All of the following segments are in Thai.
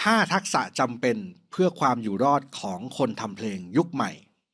5 ทักษะจำเป็นเพื่อความอยู่รอดของคนทำเพลงยุคใหม่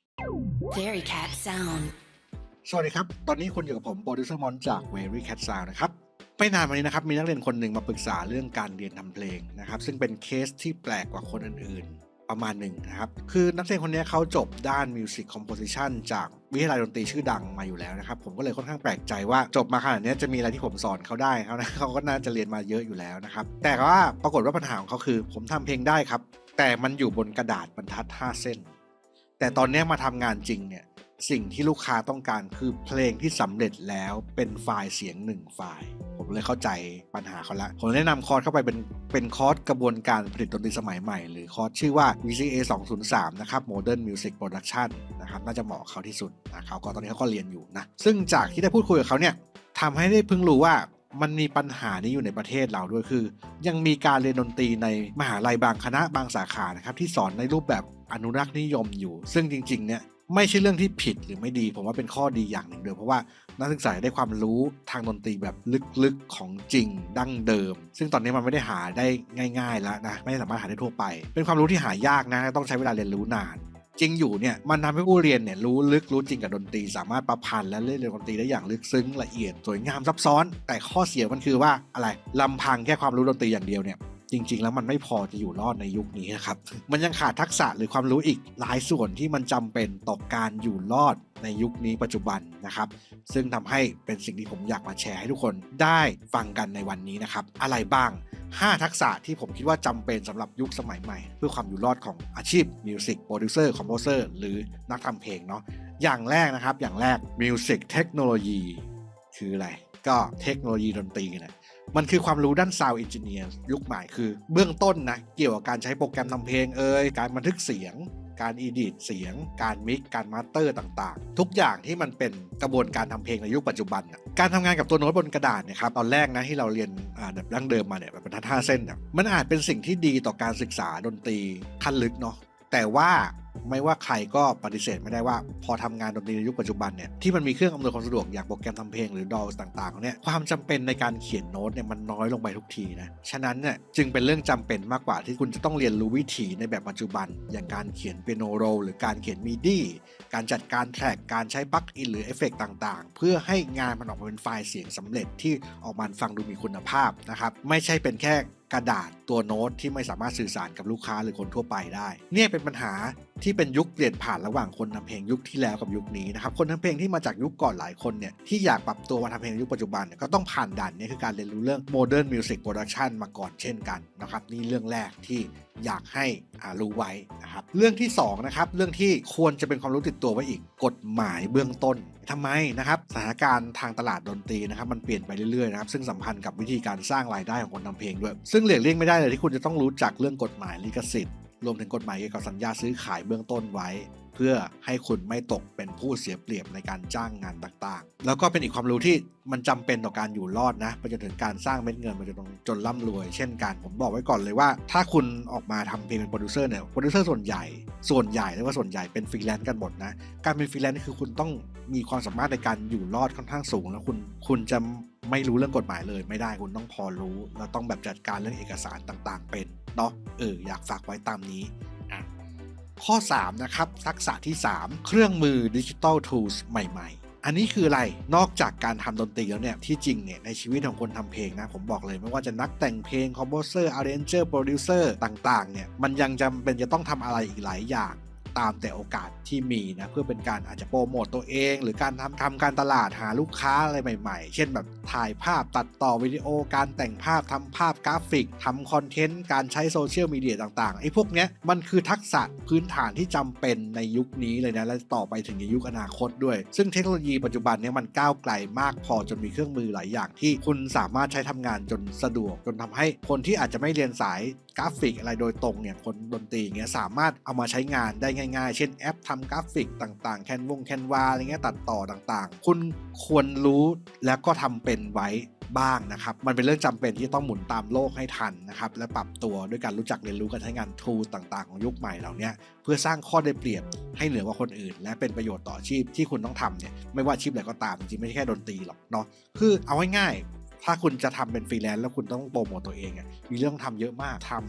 Very Cat Sound สวัสดีครับตอนนี้คุณอยู่กับผมโปรดิวเซอร์มอนจาก Very Cat Sound นะครับไม่นานมานี้นะครับมีนักเรียนคนหนึ่งมาปรึกษาเรื่องการเรียนทำเพลงนะครับซึ่งเป็นเคสที่แปลกกว่าคนอื่นๆประมาณหนึ่งนะครับคือนักเรียนคนนี้เขาจบด้าน Music Composition จากวิทยาลัยดนตรีชื่อดังมาอยู่แล้วนะครับผมก็เลยค่อนข้างแปลกใจว่าจบมาขนาดนี้จะมีอะไรที่ผมสอนเขาได้เขาก็น่าจะเรียนมาเยอะอยู่แล้วนะครับแต่ว่าปรากฏว่าปัญหาของเขาคือผมทำเพลงได้ครับแต่มันอยู่บนกระดาษบรรทัด5 เส้นแต่ตอนนี้มาทำงานจริงเนี่ยสิ่งที่ลูกค้าต้องการคือเพลงที่สำเร็จแล้วเป็นไฟล์เสียง1 ไฟล์ผมเลยเข้าใจปัญหาเขาละผมแนะนำคอร์สเข้าไปเป็นคอร์สกระบวนการผลิตดนตรีสมัยใหม่หรือคอร์สชื่อว่า VCA 203นะครับ Modern Music Production นะครับน่าจะเหมาะเขาที่สุดนะเขาก็ตอนนี้เขาก็เรียนอยู่นะซึ่งจากที่ได้พูดคุยกับเขาเนี่ยทำให้ได้เพิ่งรู้ว่ามันมีปัญหานี้อยู่ในประเทศเราด้วยคือยังมีการเรียนดนตรีในมหาลัยบางคณะบางสาขานะครับที่สอนในรูปแบบอนุรักษ์นิยมอยู่ซึ่งจริงๆเนี่ยไม่ใช่เรื่องที่ผิดหรือไม่ดีผมว่าเป็นข้อดีอย่างหนึ่งเลยเพราะว่านักศึกษาได้ความรู้ทางดนตรีแบบลึกๆของจริงดั้งเดิมซึ่งตอนนี้มันไม่ได้หาได้ง่ายๆแล้วนะไม่สามารถหาได้ทั่วไปเป็นความรู้ที่หายากนะต้องใช้เวลาเรียนรู้นานจริงอยู่เนี่ยมันทำให้ผู้เรียนเนี่ยรู้ลึกรู้จริงกับดนตรีสามารถประพันธ์และเล่นดนตรีได้อย่างลึกซึ้งละเอียดสวยงามซับซ้อนแต่ข้อเสียมันคือว่าอะไรลำพังแค่ความรู้ดนตรีอย่างเดียวเนี่ยจริงๆแล้วมันไม่พอจะอยู่รอดในยุคนี้นะครับมันยังขาดทักษะหรือความรู้อีกหลายส่วนที่มันจำเป็นต่อการอยู่รอดในยุคนี้ปัจจุบันนะครับซึ่งทำให้เป็นสิ่งที่ผมอยากมาแชร์ให้ทุกคนได้ฟังกันในวันนี้นะครับอะไรบ้าง5 ทักษะที่ผมคิดว่าจำเป็นสำหรับยุคสมัยใหม่เพื่อความอยู่รอดของอาชีพมิวสิกโปรดิวเซอร์คอมโพเซอร์หรือนักทำเพลงเนาะอย่างแรกนะครับอย่างแรกมิวสิกเทคโนโลยีคืออะไรก็เทคโนโลยีดนตรีนะมันคือความรู้ด้าน Sound Engineer ยุคใหม่คือเบื้องต้นนะเกี่ยวกับการใช้โปรแกรมทำเพลงการบันทึกเสียงการอีดิทเสียงการมิกการมาสเตอร์ต่างๆทุกอย่างที่มันเป็นกระบวนการทำเพลงในยุคปัจจุบันการทำงานกับตัวโน้ตบนกระดาษเนี่ยครับตอนแรกนะที่เราเรียนแบบดั้งเดิมมาเนี่ยแบบบรรทัด5 เส้นมันอาจเป็นสิ่งที่ดีต่อการศึกษาดนตรีขั้นลึกเนาะแต่ว่าไม่ว่าใครก็ปฏิเสธไม่ได้ว่าพอทำงานดนตรีในยุคปัจจุบันเนี่ยที่มันมีเครื่องอำนวยความสะดวกอย่างโปรแกรมทำเพลงหรือ DAW ต่างๆเนี่ยความจำเป็นในการเขียนโน้ตเนี่ยมันน้อยลงไปทุกทีนะฉะนั้นเนี่ยจึงเป็นเรื่องจำเป็นมากกว่าที่คุณจะต้องเรียนรู้วิธีในแบบปัจจุบันอย่างการเขียนเปียโนโรลหรือการเขียนมิดีการจัดการแทร็กการใช้ปลั๊กอินหรือเอฟเฟกต์ต่างๆเพื่อให้งานมันออกมาเป็นไฟล์เสียงสำเร็จที่ออกมาฟังดูมีคุณภาพนะครับไม่ใช่เป็นแค่กระดาษตัวโน้ตที่ไม่สามารถสื่อสารกับลูกค้าหรือคนทั่วไปได้เนี่ยเป็นปัญหาที่เป็นยุคเปลี่ยนผ่านระหว่างคนทำเพลงยุคที่แล้วกับยุคนี้นะครับคนทำเพลงที่มาจากยุคก่อนหลายคนเนี่ยที่อยากปรับตัวมาทำเพลงยุคปัจจุบันก็ต้องผ่านด่านนี้คือการเรียนรู้เรื่อง Modern Music Production มาก่อนเช่นกันนะครับนี่เรื่องแรกที่อยากให้รู้ไว้นะครับเรื่องที่2นะครับเรื่องที่ควรจะเป็นความรู้ติดตัวไว้อีกกฎหมายเบื้องต้นทำไมนะครับสถานการณ์ทางตลาดดนตรีนะครับมันเปลี่ยนไปเรื่อยๆนะครับซึ่งสัมพันธ์กับวิธีการสร้างรายได้ของคนทำเพลงด้วยซึ่งหลีกเลี่ยงไม่ได้เลยที่คุณจะต้องรู้จักเรื่องกฎหมายลิขสิทธิ์รวมถึงกฎหมายเกี่ยวกับสัญญาซื้อขายเบื้องต้นไว้เพื่อให้คุณไม่ตกเป็นผู้เสียเปรียบในการจ้างงานต่างๆแล้วก็เป็นอีกความรู้ที่มันจำเป็นต่อการอยู่รอดนะไปจนถึงการสร้างเม็ดเงินไปจนร่ำรวยเช่นกันผมบอกไว้ก่อนเลยว่าถ้าคุณออกมาทำเพลงเป็นโปรดิวเซอร์เนี่ยโปรดิวเซอร์ส่วนใหญ่เรียกว่าส่วนใหญ่เป็นฟรีแลนซ์กันหมดนะการเป็นฟรีแลนซ์คือคุณต้องมีความสามารถในการอยู่รอดค่อนข้างสูงแล้วคุณจะไม่รู้เรื่องกฎหมายเลยไม่ได้คุณต้องพอรู้แล้วต้องแบบจัดการเรื่องเอกสารต่างๆเป็นเนาะอยากฝากไว้ตามนี้ข้อ3นะครับทักษะที่3เครื่องมือ Digital Tools ใหม่ๆอันนี้คืออะไรนอกจากการทำดนตรีแล้วเนี่ยที่จริงเนี่ยในชีวิตของคนทำเพลงนะผมบอกเลยไม่ว่าจะนักแต่งเพลง Composer Arranger Producer ต่างๆเนี่ยมันยังจำเป็นจะต้องทำอะไรอีกหลายอย่างตามแต่โอกาสที่มีนะเพื่อเป็นการอาจจะโปรโมตตัวเองหรือการทำการตลาดหาลูกค้าอะไรใหม่ๆเช่นแบบถ่ายภาพตัดต่อวิดีโอการแต่งภาพทำภาพกราฟิกทำคอนเทนต์การใช้โซเชียลมีเดียต่างๆไอ้พวกเนี้ยมันคือทักษะพื้นฐานที่จำเป็นในยุคนี้เลยนะและต่อไปถึงในยุคอนาคตด้วยซึ่งเทคโนโลยีปัจจุบันนี้มันก้าวไกลมากพอจนมีเครื่องมือหลายอย่างที่คุณสามารถใช้ทำงานจนสะดวกจนทำให้คนที่อาจจะไม่เรียนสายกราฟิกอะไรโดยตรงเนี่ยคนดนตรีเงี้ยสามารถเอามาใช้งานได้ง่ายๆเช่นแอปทำกราฟิกต่างๆแคนวาอะไรเงี้ยตัดต่อต่างๆคุณควรรู้แล้วก็ทำเป็นไว้บ้างนะครับมันเป็นเรื่องจำเป็นที่ต้องหมุนตามโลกให้ทันนะครับและปรับตัวด้วยการรู้จักเรียนรู้การใช้งาน tool ต่างๆของยุคใหม่เหล่านี้เพื่อสร้างข้อได้เปรียบให้เหนือกว่าคนอื่นและเป็นประโยชน์ต่ออาชีพที่คุณต้องทำเนี่ยไม่ว่าอาชีพอะไรก็ตามจริงๆไม่ใช่แค่ดนตรีหรอกเนาะคือเอาง่ายๆถ้าคุณจะทำเป็นฟรีแลนซ์แล้วคุณต้องโปรโมตตัวเองมีเรื่องทำเยอะมากทำ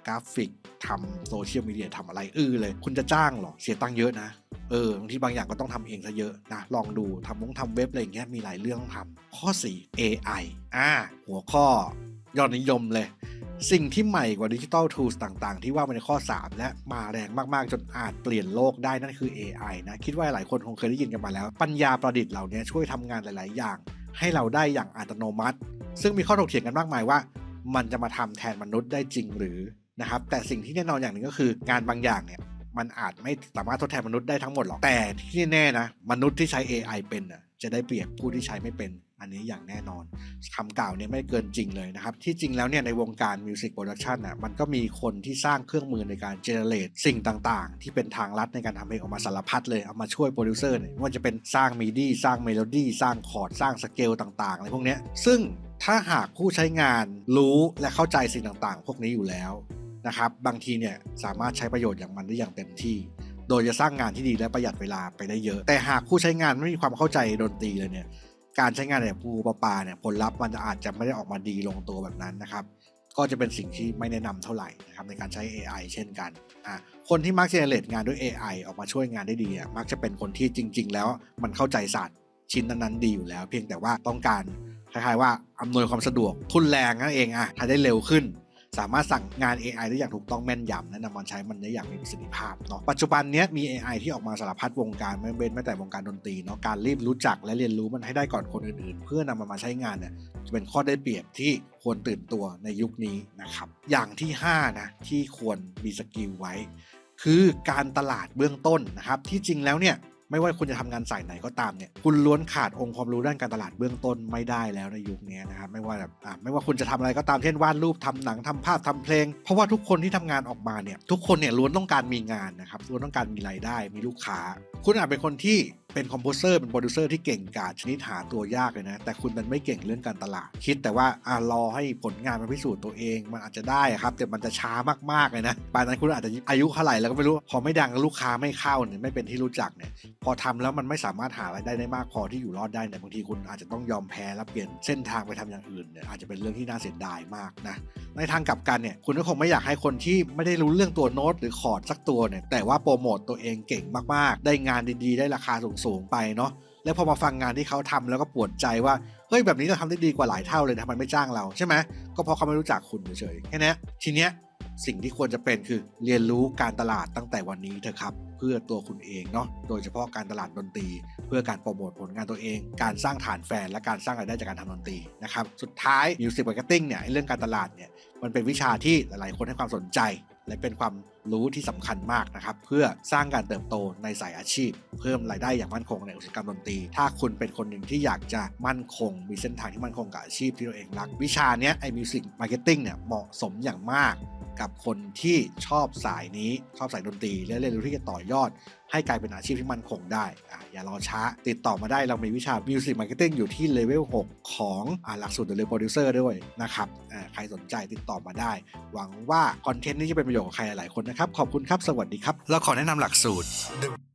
กราฟิกทำโซเชียลมีเดียทำอะไรเลยคุณจะจ้างหรอเสียตังค์เยอะนะบางทีบางอย่างก็ต้องทำเองซะเยอะนะลองดูทำเว็บอะไรอย่างเงี้ยมีหลายเรื่องต้องทำข้อ 4 AI หัวข้อยอดนิยมเลยสิ่งที่ใหม่กว่า Digital Tools ต่างๆที่ว่าในข้อ 3 และมาแรงมากๆจนอาจเปลี่ยนโลกได้นั่นคือ AI นะคิดว่าหลายคนคงเคยได้ยินกันมาแล้วปัญญาประดิษฐ์เหล่านี้ช่วยทำงานหลายๆอย่างให้เราได้อย่างอัตโนมัติซึ่งมีข้อถกเถียงกันมากมายว่ามันจะมาทำแทนมนุษย์ได้จริงหรือนะครับแต่สิ่งที่แน่นอนอย่างหนึ่งก็คืองานบางอย่างเนี่ยมันอาจไม่สามารถทดแทนมนุษย์ได้ทั้งหมดหรอกแต่ที่แน่นะมนุษย์ที่ใช้ AI เป็นจะได้เปรียบผู้ที่ใช้ไม่เป็นอันนี้อย่างแน่นอนคำกล่าวเนี่ยไม่เกินจริงเลยนะครับที่จริงแล้วเนี่ยในวงการมิวสิกโปรดักชันมันก็มีคนที่สร้างเครื่องมือในการเจเนเรตสิ่งต่างๆที่เป็นทางลัดในการทำเพลงออกมาสารพัดเลยเอามาช่วยโปรดิวเซอร์เนี่ยไม่ว่าจะเป็นสร้างมิดี้สร้างเมโลดี้สร้างคอร์ดสร้างสเกลต่างๆอะไรพวกนี้ซึ่งถ้าหากผู้ใช้งานรู้และเข้าใจสิ่งต่างๆพวกนี้อยู่แล้วนะครับบางทีเนี่ยสามารถใช้ประโยชน์อย่างมันได้อย่างเต็มที่โดยจะสร้างงานที่ดีและประหยัดเวลาไปได้เยอะแต่หากผู้ใช้งานไม่มีความเข้าใจดนตรีเลยเนี่ยการใช้งานแบบปูปลาเนี่ยผลลัพธ์มันอาจจะไม่ได้ออกมาดีลงตัวแบบนั้นนะครับก็จะเป็นสิ่งที่ไม่แนะนำเท่าไหร่นะครับในการใช้ AI เช่นกันคนที่มักจะเจเนเรตงานด้วย AI ออกมาช่วยงานได้ดีมักจะเป็นคนที่จริงๆแล้วมันเข้าใจศาสตร์ชิ้นนั้นๆดีอยู่แล้วเพียงแต่ว่าต้องการคล้ายๆว่าอำนวยความสะดวกทุนแรงนั่นเองให้ได้เร็วขึ้นสามารถสั่งงาน AI ได้อย่างถูกต้องแม่นยำและนำมาใช้มันได้อย่างมีประสิทธิภาพเนาะปัจจุบันนี้มี AI ที่ออกมาสารพัดวงการไม่เว้นแม้แต่วงการดนตรีเนาะการรีบรู้จักและเรียนรู้มันให้ได้ก่อนคนอื่นๆเพื่อนำมันมาใช้งานเนี่ยจะเป็นข้อได้เปรียบที่ควรตื่นตัวในยุคนี้นะครับอย่างที่5นะที่ควรมีสกิลไว้คือการตลาดเบื้องต้นนะครับที่จริงแล้วเนี่ยไม่ว่าคุณจะทำงานสายไหนก็ตามเนี่ยคุณล้วนขาดองค์ความรู้ด้านการตลาดเบื้องต้นไม่ได้แล้วในยุคนี้นะครับไม่ว่าคุณจะทำอะไรก็ตามเช่นวาดรูปทำหนังทำภาพทำเพลงเพราะว่าทุกคนที่ทำงานออกมาเนี่ยทุกคนเนี่ยล้วนต้องการมีงานนะครับล้วนต้องการมีรายได้มีลูกค้าคุณอาจเป็นคนที่เป็นคอมโพเซอร์เป็นโปรดิวเซอร์ที่เก่งกาจชนิดหาตัวยากเลยนะแต่คุณมันไม่เก่งเรื่องการตลาดคิดแต่ว่ารอให้ผลงานมันพิสูจน์ตัวเองมันอาจจะได้ครับแต่มันจะช้ามากๆเลยนะป่านนั้นคุณอาจจะอายุเท่าไหร่แล้วก็ไม่รู้พอไม่ดังลูกค้าไม่เข้าเนี่ยไม่เป็นที่รู้จักเนี่ยพอทำแล้วมันไม่สามารถหารายได้มากพอที่อยู่รอดได้เนี่ยบางทีคุณอาจจะต้องยอมแพ้และเปลี่ยนเส้นทางไปทำอย่างอื่นเนี่ยอาจจะเป็นเรื่องที่น่าเสียดายมากนะในทางกลับกันเนี่ยคุณก็คงไม่อยากให้คนที่ไม่ได้รู้เรื่องตัวโน้ตหรือคอร์ดสักตัวเนี่ยแต่ว่าโปรโมตตัวเองเก่งมากๆได้งานดีๆได้ราคาสูงๆไปเนาะแล้วพอมาฟังงานที่เขาทำแล้วก็ปวดใจว่าเฮ้ยแบบนี้เราทำได้ดีกว่าหลายเท่าเลยทำไมไม่จ้างเราใช่ไหมก็เพราะเขาไม่รู้จักคุณเฉยๆแค่นี้ทีเนี้ยสิ่งที่ควรจะเป็นคือเรียนรู้การตลาดตั้งแต่วันนี้เถอะครับเพื่อตัวคุณเองเนาะโดยเฉพาะการตลาดดนตรีเพื่อการโปรโมทผลงานตัวเองการสร้างฐานแฟนและการสร้างรายได้จากการทำดนตรีนะครับสุดท้าย Music Marketing เนี่ยเรื่องการตลาดเนี่ยมันเป็นวิชาที่หลายๆคนให้ความสนใจและเป็นความรู้ที่สำคัญมากนะครับเพื่อสร้างการเติบโตในสายอาชีพเพิ่มรายได้อย่างมั่นคงในอุตสาหกรรมดนตรีถ้าคุณเป็นคนหนึ่งที่อยากจะมั่นคงมีเส้นทางที่มั่นคงกับอาชีพที่ตัวเองรักวิชาเนี้ยไอ้ Music Marketing เนี่ยเหมาะสมอย่างมากกับคนที่ชอบสายนี้ชอบสายดนตรีและเรียนรู้ที่จะต่อยอดให้กลายเป็นอาชีพที่มั่นคงได้อย่ารอช้าติดต่อมาได้เรามีวิชา Music Marketing อยู่ที่เลเวล 6 ของหลักสูตร The Real Producer ด้วยนะครับใครสนใจติดต่อมาได้หวังว่าคอนเทนต์นี้จะเป็นประโยชน์กับใครหลายคนนะครับขอบคุณครับสวัสดีครับเราขอแนะนำหลักสูตร